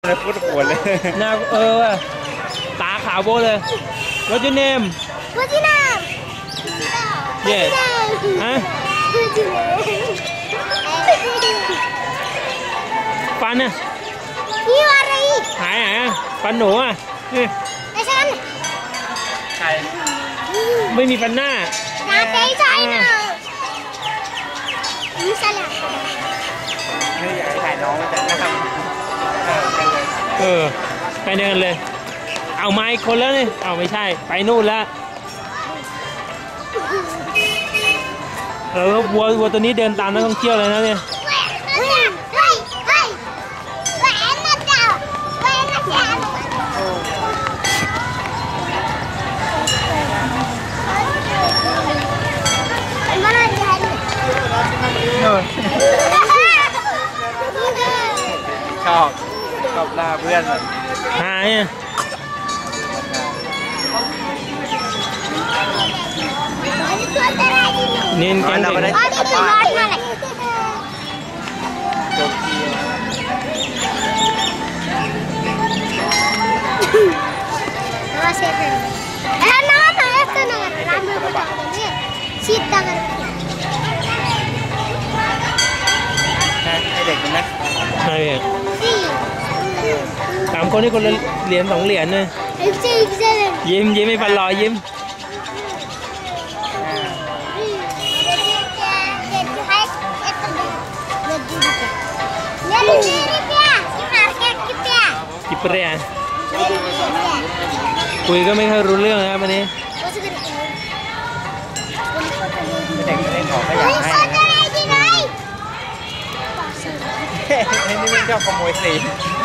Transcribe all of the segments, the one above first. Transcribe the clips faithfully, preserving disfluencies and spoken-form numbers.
เลยโคตรปวดเลยหน้าเออว่ะตาขาวโบเลย What's your name What's your name Yeah ฮะฟันน่ะนี่อะไรหายหายฟันหนูอ่ะนี่ไอ้ฉันใครไม่มีฟันหน้าหน้าเต้ใจนะนี่สลับไม่อยากให้ถ่ายน้องแต่นะครับเออไปเดินเลยเอาไม้คนแล้วนี่เอาไม่ใช่ไปนู่นแล้วเออวัววัวตัวนี้เดินตามนักท่องเที่ยวเลยนะเนี่ยชอบชอบหน้าเพื่อนมันหายนินเก่งๆไม่ได้กลับบ้านโตเกียวน่าเสียดายเอ้ยน้าแต่เอฟตัวนึงอะร้านมือก็ได้เนี่ยชีดตังกันให้เด็กนะใช่สามคนนี่คนละเหรียญสองเหรียญเลยยิ้มยิ้มไม่ฟันลอยยิ้มกิบเรียนคุยก็ไม่ค่อยรู้เรื่องนะครับวันนี้เด็กจะได้ของก็อยากให้นี่ไม่ชอบขโมยสี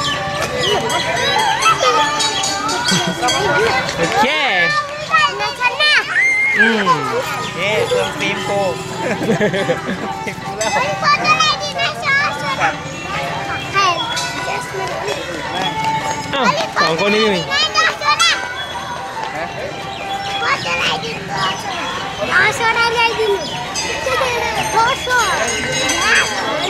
โอเคอืมเย้เพิ่มฟิล์มโกอ้าวสองคนนี้มี Aşağıya gidelim. Koşun.